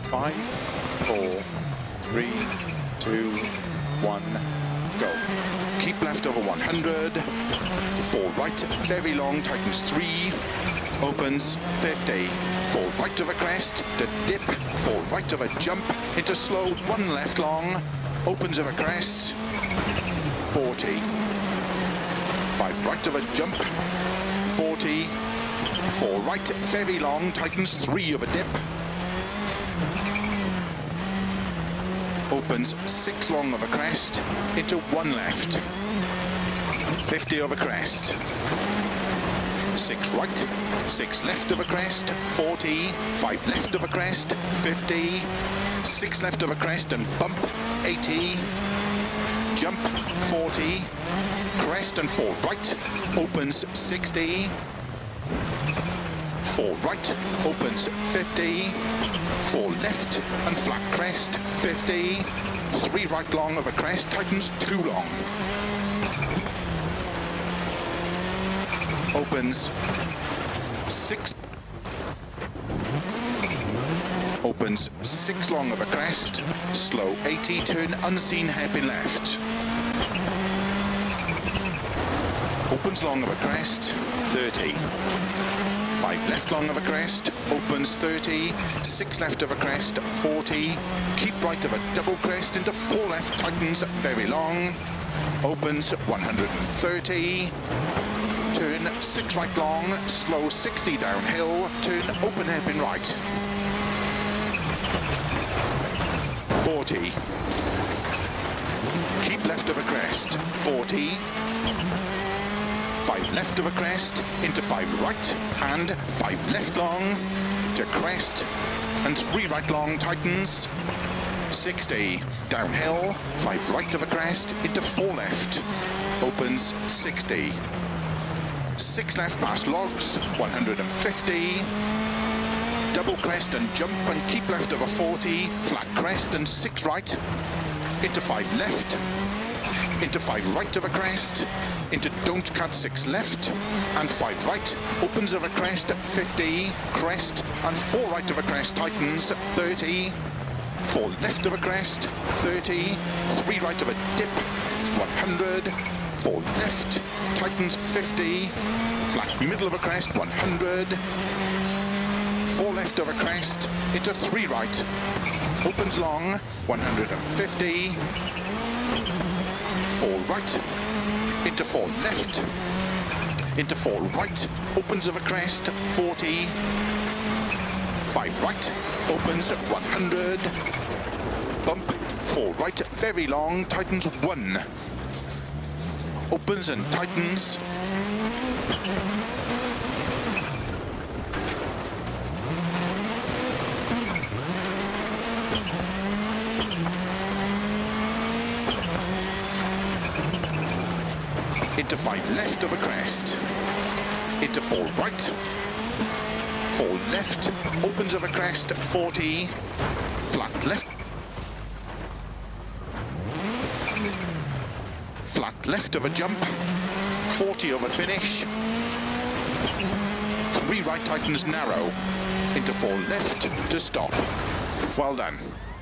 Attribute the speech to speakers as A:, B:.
A: 5, 4, 3, 2, 1, go. Keep left over 100, 4 right, very long, tightens 3, opens 50, 4 right of a crest, the dip, 4 right of a jump, into slow, 1 left long, opens of a crest, 40, 5 right of a jump, 40, 4 right, very long, tightens 3 of a dip, opens 6 long of a crest, into 1 left, 50 of a crest, 6 right, 6 left of a crest, 40, 5 left of a crest, 50, 6 left of a crest and bump, 80, jump, 40, crest and 4 right, opens 60, 4 right, opens 50, 4 left and flat crest, 50, 3 right long of a crest, tightens 2 long, opens 6, opens 6 long of a crest, slow 80, turn unseen hairpin left, opens long of a crest, 30, 5 left long of a crest, opens 30, 6 left of a crest, 40, keep right of a double crest, into 4 left, tightens very long, opens 130, turn 6 right long, slow 60 downhill, turn open hairpin right, 40, keep left of a crest, 40, 5 left of a crest, into 5 right, and 5 left long, to crest, and 3 right long, tightens, 60, downhill, 5 right of a crest, into 4 left, opens 60, 6 left past logs, 150, double crest and jump and keep left of a 40, flat crest and 6 right, into 5 left, into 5 right of a crest, into don't cut 6 left, and 5 right, opens of a crest, 50, crest, and 4 right of a crest, tightens, 30, 4 left of a crest, 30, 3 right of a dip, 100, 4 left, tightens 50, flat middle of a crest, 100, 4 left of a crest, into 3 right, opens long, 150, 4 right, into 4 left, into 4 right, opens of a crest, 40, 5 right, opens 100, bump, 4 right, very long, tightens 1, opens and tightens, into 5 left of a crest, into 4 right, 4 left, opens of a crest, 40, flat left, flat left of a jump, 40 of a finish, 3 right tightens narrow, into 4 left to stop. Well done.